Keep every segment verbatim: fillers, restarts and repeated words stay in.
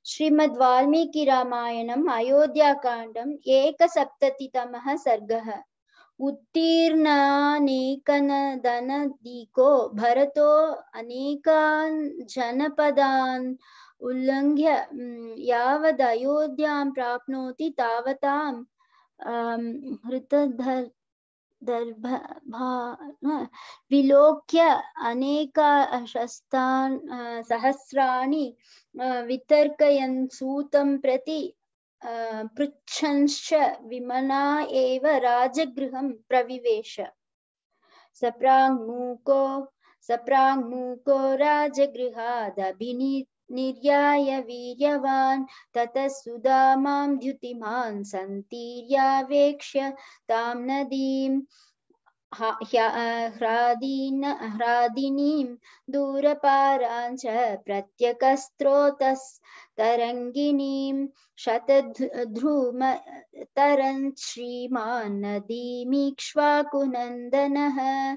श्रीमद् वाल्मीकि रामायणम् अयोध्याकाण्डम् एकसप्ततितमः सर्गः। उत्तीर्णानेकनदनदीको भरतो अनेकान् जनपदान् उल्लङ्घ्य यावदयोध्यां प्राप्नोति तावतां हृतधर् विलोक्य अनेकाशस्तान् सहस्राणि वितर्कयन् सूतं प्रति पृच्छंश्च विमना एव राजगृहं प्रविवेश। सप्राङ्मुको सप्राङ्मुको राजगृहादभिनि निर्याय वीर्यवान् ततः सुदामां द्युतिमान् सन्तीर्यावेक्ष्य तां नदीं ह्रादिनीं दूरपारां च प्रत्यकस्त्रोतस्तरङ्गिणीं शतद्रुमतरन् श्रीमान् नदीमीक्ष्वाकुनन्दनः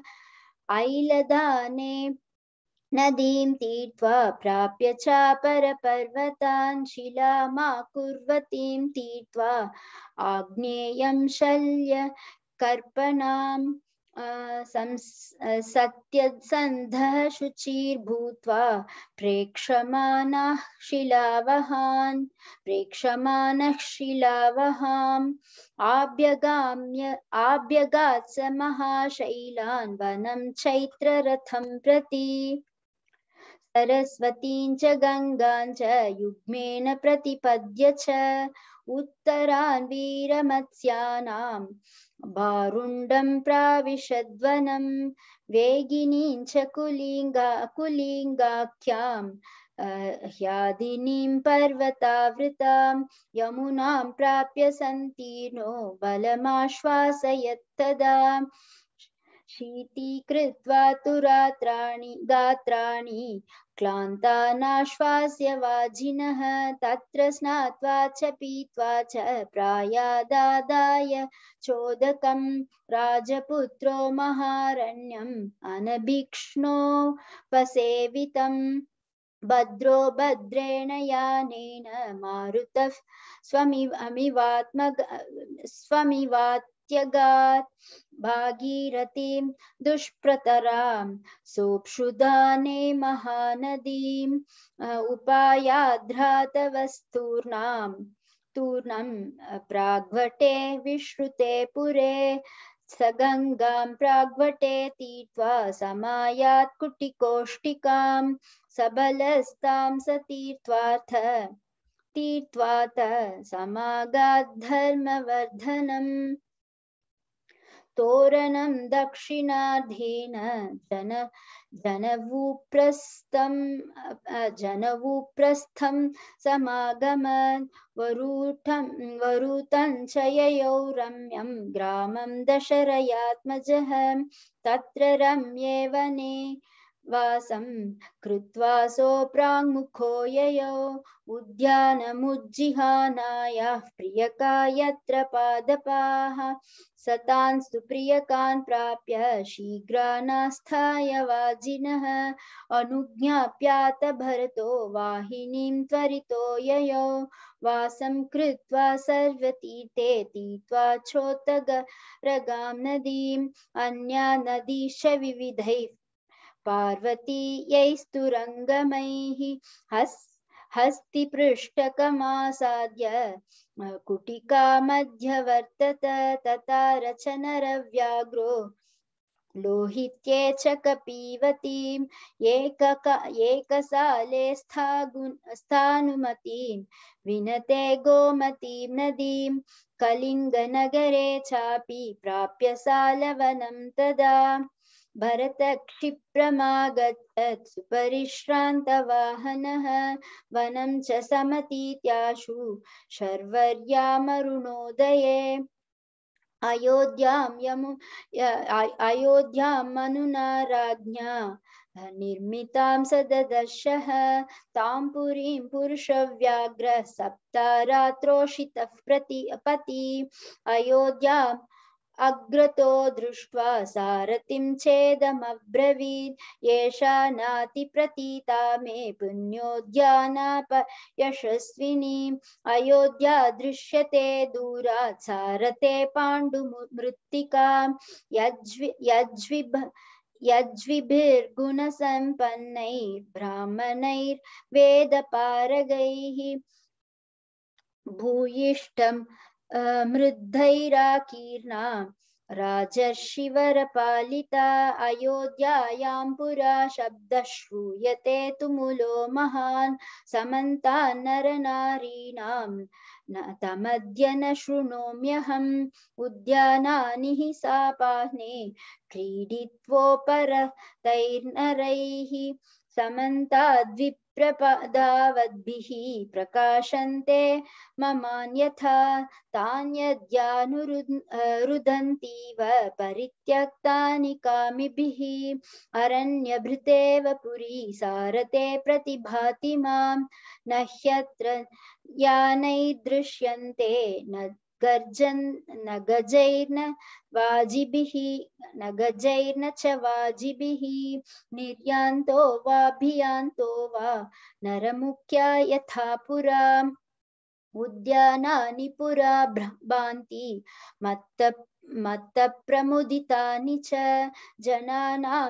ऐलदाने नदीं तीर्त्वा प्राप्य चापरपर्वतान् शिलामाकुर्वतीं तीर्त्वा आग्नेयं शल्य कर्पणां सत्यसन्धः शुचिर्भूत्वा प्रेक्षमाणः शिलावहान् प्रेक्षमाणः शिलावहाम् आभ्यगाम्य आभ्यगात् स महाशैलान् वनं चैत्ररथं प्रति सरस्वतीं च गङ्गां च युग्मेन प्रतिपद्य च उत्तरान् वीरमत्स्यानां भारुण्डं प्राविशद्वनं वेगिनीं च कुलिङ्गा कुलिङ्गाख्यां ह्यादिनीं पर्वतावृतां यमुनां प्राप्य सन्तीर्णो बलमाश्वासयत्तदा शीतीकृत्वा तु रात्राणि गात्राणि क्लान्तानाश्वास्य वाजिनः तत्र स्नात्वा च पीत्वा च प्रायादादाय चोदकं राजपुत्रो महारण्यम् अनभिक्ष्णोपसेवितं भद्रो भद्रेण यानेन मारुतः स्वमिवात्म स्वमिवात्यगात् भागीरथीं दुष्प्रतरां सोऽप्सुदाने महानदीम् उपायाद्रातवस्तूर्णां तूर्णं प्राग्वटे विश्रुते पुरे स गङ्गां प्राग्वटे तीर्त्वा समायात् कुटिकोष्टिकां सबलस्तां स तीर्त्वाथ तीर्त्वाथ समागाद्धर्मवर्धनम् तोरणं दक्षिणार्धेन जन जनवूप्रस्थं जनवूप्रस्थं समागमन् वरूठं वरूतं च ययौ रम्यं ग्रामं दशरयात्मजः तत्र रम्ये वने वासं कृत्वा सोऽप्राङ्मुखो ययौ उद्यानमुज्जिहानायाः प्रियका यत्र पादपाः सतांस्तु प्रियकान् प्राप्य शीघ्रानास्थाय वाजिनः अनुज्ञाप्यात भरतो वाहिनीं त्वरितो ययौ वासं कृत्वा सर्वतीर्थे तीर्त्वा चोत्तरगां नदीम् अन्या नदीश्च विविधैः पार्वतीयैस्तुरङ्गमैः हस् हस्तिपृष्ठकमासाद्य कुटिका मध्यवर्तत तथा रचनरव्याघ्रो लोहित्ये च कपीवतीम् एकसाले स्थानुमतीं विनते गोमतीं नदीं कलिङ्गनगरे चापि प्राप्य सालवनं तदा भरत क्षिप्रमागच्छत् सुपरिश्रान्तवाहनः वनं च समतीत्याशु शर्वर्यामरुणोदये अयोध्यां यमु अयोध्यां मनुना राज्ञा निर्मितां सददर्शः तां पुरीं पुरुषव्याघ्रः सप्तारात्रोषितः प्रति पति अयोध्यां अग्रतो दृष्ट्वा सारथिं चेदमब्रवीत् एषा नातिप्रतीता मे पुण्योद्यानाप यशस्विनी अयोध्या दृश्यते दूरात् सारथे पाण्डुमृत्तिका यज्वि यज्विभ यज्विभिर्गुणसम्पन्नैः ब्राह्मणैर्वेदपारगैः भूयिष्ठं मृद्धैराकीर्णा राजर्षिवरपालिता अयोध्यायां पुरा शब्दः श्रूयते तुमुलो महान् समन्तान् नरनारीणां न तमद्य न शृणोम्यहम् उद्यानानि हि सापाह्ने क्रीडित्वोपरतैर्नरैः समन्ताद्विप्रपदावद्भिः प्रकाशन्ते ममान्यथा तान्यद्यानुरुदन्तीव परित्यक्तानि कामिभिः अरण्यभृतेव पुरी सारते प्रतिभाति मां न ह्यत्र यानैर्दृश्यन्ते न गर्जन् न गजैर्न वाजिभिः न गजैर्न च वाजिभिः निर्यान्तो वाभियान्तो वा नरमुख्या यथा पुरा उद्यानानि पुरा भान्ति मत्त मत्तप्रमुदितानि च जनानां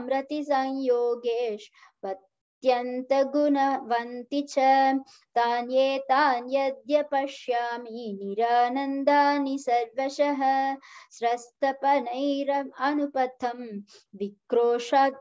रतिसंयोगेष्वत्यन्तगुणवन्ति च तान्येतान् यद्य पश्यामि निरानन्दानि सर्वशः स्रस्तपनैरनुपथं विक्रोशात्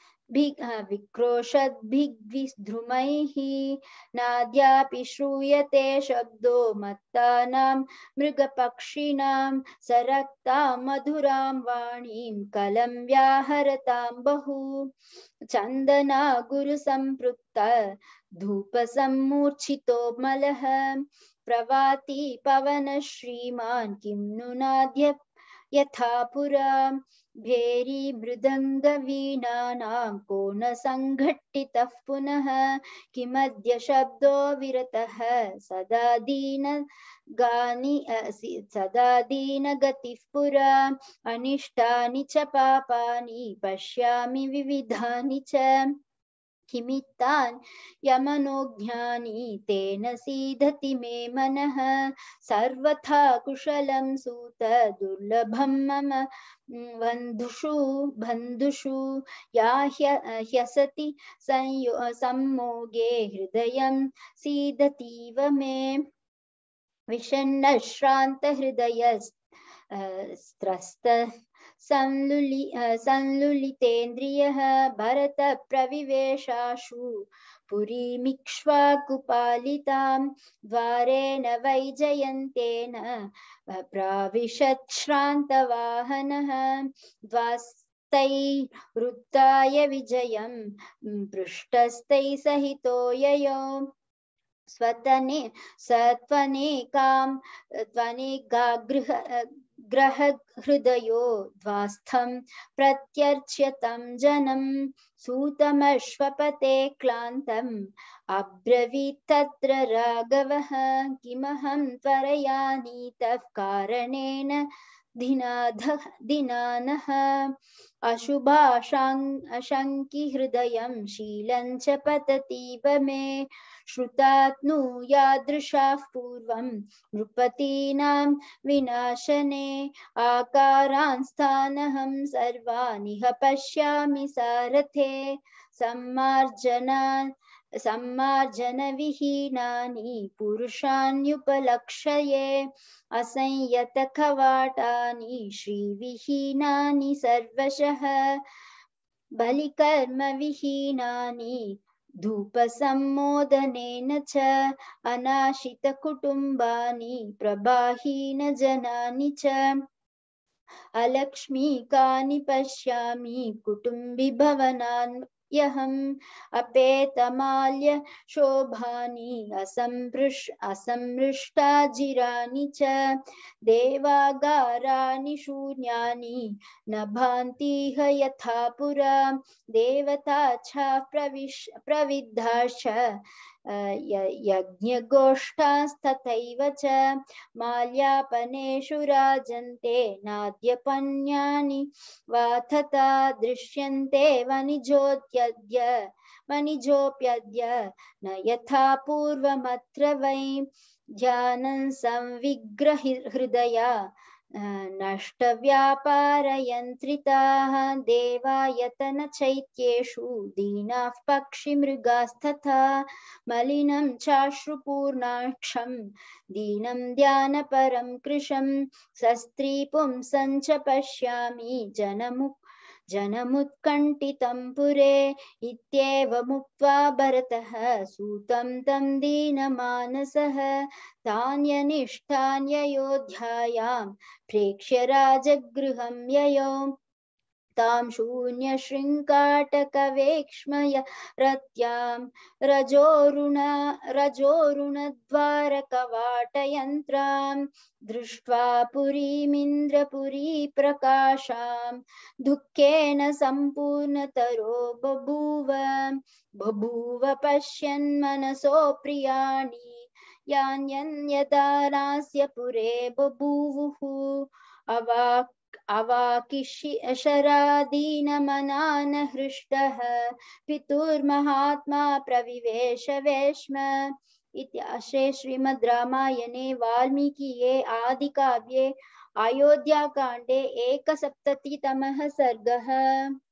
विक्रोशद्भिग्विद्रुमैः नाद्यापि श्रूयते शब्दो मत्तानां मृगपक्षिणां सरक्तां मधुरां वाणीं कलं व्याहरतां बहु चन्दना गुरुसम्पृक्त धूपसम्मूर्छितो मलः प्रवाति पवन श्रीमान् किं नु नाद्य यथा पुरा भेरी मृदङ्गवीणानां को न सङ्घट्टितः पुनः किमद्य शब्दो विरतः सदा दीन गानि सदा दीनगतिः पुरा अनिष्टानि च पापानि पश्यामि विविधानि च किमित्तान् यमनोज्ञानि तेन सीदति मे मनः सर्वथा कुशलं सूत दुर्लभं मम बन्धुषु बन्धुषु या ह्यसति सम्मोगे हृदयं सीदतीव मे विषण्णश्रान्तहृदयस्त्रस्त संलुलि संलुलितेन्द्रियः भरतप्रविवेशाशु पुरीमिक्ष्वाकुपालितां द्वारेण वैजयन्तेन प्राविशत् श्रान्तवाहनः द्वास्तैर्वृत्ताय विजयं पृष्ठस्तैः सहितो ययो स्वतने सत्वनेकां त्वनेकागृह ग्रह हृदयो द्वास्थं प्रत्यर्च्यतं जनं सूतमश्वपते क्लान्तम् अब्रवीत् तत्र राघवः किमहं त्वरया नीतः कारणेन दिनाधः दिनानः अशुभाशङ्कि हृदयं शीलं च पततीव मे श्रुतात्नु यादृशाः पूर्वं नृपतीनां विनाशने आकारान् स्थानहं सर्वानिह पश्यामि सारथे सम्मार्जनान् सम्मार्जनविहीनानि पुरुषाण्युपलक्ष्ये असंयतकवाटानि श्रीविहीनानि सर्वशः बलिकर्मविहीनानि धूपसम्मोदनेन च अनाशितकुटुम्बानि प्रभाहीनजनानि च अलक्ष्मीकानि पश्यामि कुटुम्बिभवनान् यहम् अपेतमाल्य शोभानि असंपृष् असंमृष्टाजिराणि च देवागाराणि शून्यानि न भान्तिह यथा पुरा देवता च प्रविश प्रविद्धाश्च यज्ञगोष्ठास्तथैव च माल्यापनेषु राजन्ते नाद्यपन्यानि वा तथा दृश्यन्ते वनिजोऽप्यद्य वनिजोऽप्यद्य न यथा पूर्वमत्र वै ध्यानं संविग्रहृदया नष्टव्यापारयन्त्रिताः देवायतनचैत्येषु दीनाः पक्षिमृगास्तथा मलिनं चाश्रुपूर्णाक्षं दीनं ध्यानपरं कृशं सस्त्रीपुंसं च पश्यामि जनमुख जनमुत्कण्ठितं पुरे इत्येवमुक्त्वा भरतः सूतं तं दीनमानसः तान्यनिष्ठान्ययोध्यायां प्रेक्ष्य राजगृहं ययौ तां शून्यशृङ्गाटकवेक्ष्मय रत्यां रजोरुण रजोरुणद्वारकवाटयन्त्रां दृष्ट्वा पुरीमिन्द्रपुरीप्रकाशां दुःखेन सम्पूर्णतरो बभूव बभूव पश्यन् मनसो प्रियाणि यान्यन्यदा नास्य पुरे बभूवुः अवाक् अवाकिशरादीनमनान हृष्टः पितुर्महात्मा प्रविवेश वेश्म इत्याश्रे श्रीमद् रामायणे वाल्मीकिये आदिकाव्ये अयोध्याकाण्डे एकसप्ततितमः सर्गः।